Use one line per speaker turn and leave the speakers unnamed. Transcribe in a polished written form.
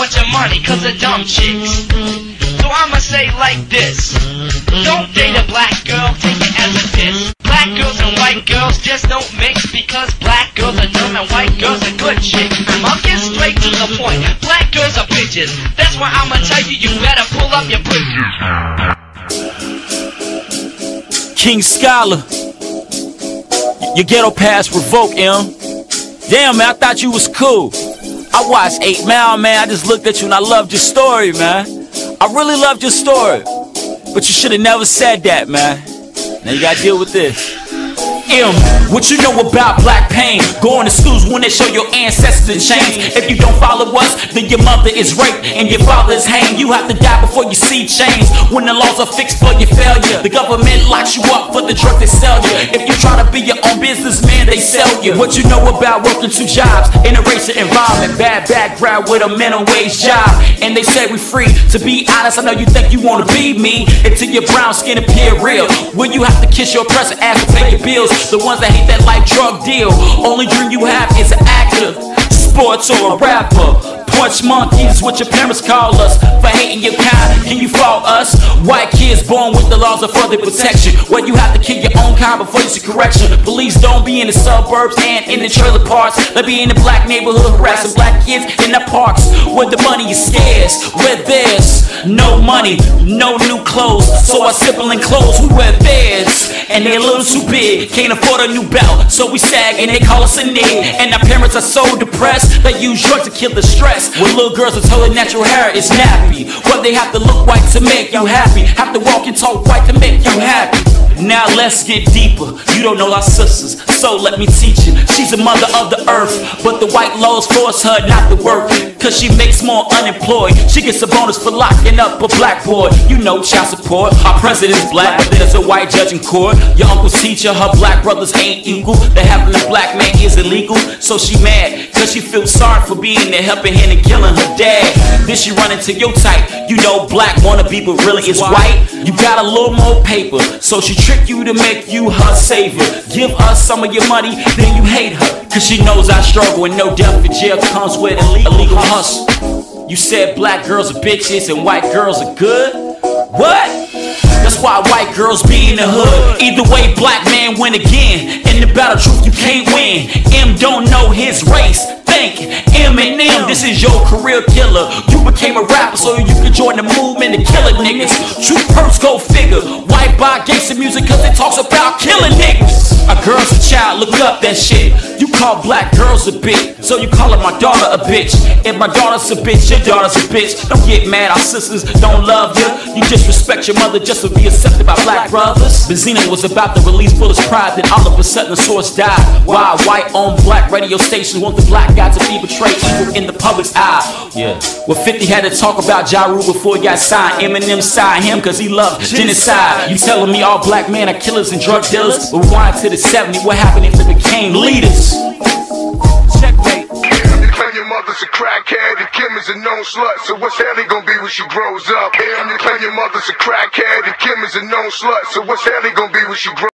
bunch of money cause of dumb chicks. So I'ma say like this: don't date a black girl, take it as a diss. Black girls and white girls just don't mix, because black girls are dumb and white girls are good chicks. I'll get straight to the point: black girls are bitches. That's why I'ma tell you, you better pull up your britches.
King Scholar, your ghetto pass revoked, M. Damn, man, I thought you was cool. I watched 8 Mile, man. I just looked at you and I loved your story, man. I really loved your story. But you should have never said that, man. Now you gotta deal with this. M, what you know about black pain? Going to schools when they show your ancestors in chains. If you don't follow us, then your mother is raped and your father is hanged. You have to die before you see change. When the laws are fixed for your failure, the government locks you up for the drugs they sell you. If you try to be your own businessman, they sell you. What you know about working 2 jobs in a racist environment? Bad background with a minimum wage job, and they say we free. To be honest, I know you think you wanna be me until your brown skin appear real. When you have to kiss your oppressor, ask to pay your bills. The ones that hate that life drug deal. Only dream you have is an actor, sports, or a rapper. Punch monkeys, what your parents call us, for hating your kind. Can you fault us? White kids born with the laws of further protection, where you have to kill your own kind before you see correction. Police don't be in the suburbs and in the trailer parks. They be in the black neighborhood harassing black kids in the parks, where the money is scarce, where there's no money, no new clothes. So our sibling clothes, we wear theirs, and they're a little too big, can't afford a new belt, so we sag and they call us a nigga. And our parents are so depressed, they use drugs to kill the stress. When little girls are told their natural hair is nappy, what they have to look white to make you happy, have to walk and talk white to make you happy. Now let's get deeper. You don't know our sisters, so let me teach you. She's a mother of the earth, but the white laws force her not to work, cause she makes more unemployed. She gets a bonus for locking up a black boy. You know, child support. Our president's black, but there's a white judge in court. Your uncle's teacher, her black brothers ain't equal. That having a black man is illegal. So she mad, cause she feels sorry for being there, helping him and killing her dad. Then she run into your type. You know, black wannabe, but really is white. You got a little more paper, so she trick you to make you her savior. Give us some of your money, then you hate her, cause she knows I struggle and no death in jail comes with illegal hustle. You said black girls are bitches and white girls are good? What? That's why white girls be in the hood. Either way, black man win again. In the battle truth, you can't win. M don't know his race. Think Eminem, this is your career killer. You became a rapper so you could join the movement to kill it, niggas. True purse, go figure. White buy gangsta music cause it talks about killing niggas. A girl's a child, look up that shit. You call black girls a bitch, so you call her my daughter a bitch. If my daughter's a bitch, your daughter's a bitch. Don't get mad, our sisters don't love you. You disrespect your mother just to be accepted by black brothers. Benzino was about to release Bullet's Pride, then all of a sudden the source died. Why white on black radio stations want the black guy to be betrayed evil in the public's eye? Yeah. Well, 50 had to talk about Ja Rule before he got signed. Eminem signed him cause he loved genocide. You telling me all black men are killers and drug dealers? But rewind to the 70s, what happened if they became leaders? Checkmate.
You claim your mother's a crackhead and Kim is a known slut, so what's Haley gonna be when she grows up? You claim your mother's a crackhead and Kim is a known slut, so what's Haley gonna be when she grows up?